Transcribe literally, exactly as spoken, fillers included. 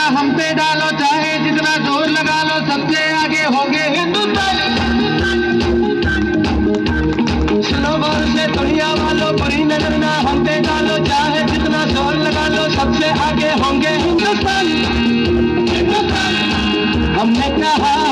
हम पे डालो, चाहे जितना जोर लगा लो, सबसे आगे होंगे हिंदुस्तान। सुनो गौर से दुनिया वालों, बुरी नजर ना हम पे डालो, चाहे जितना जोर लगा लो, सबसे आगे होंगे हिंदुस्तान। हिंदुस्तान हमने कहा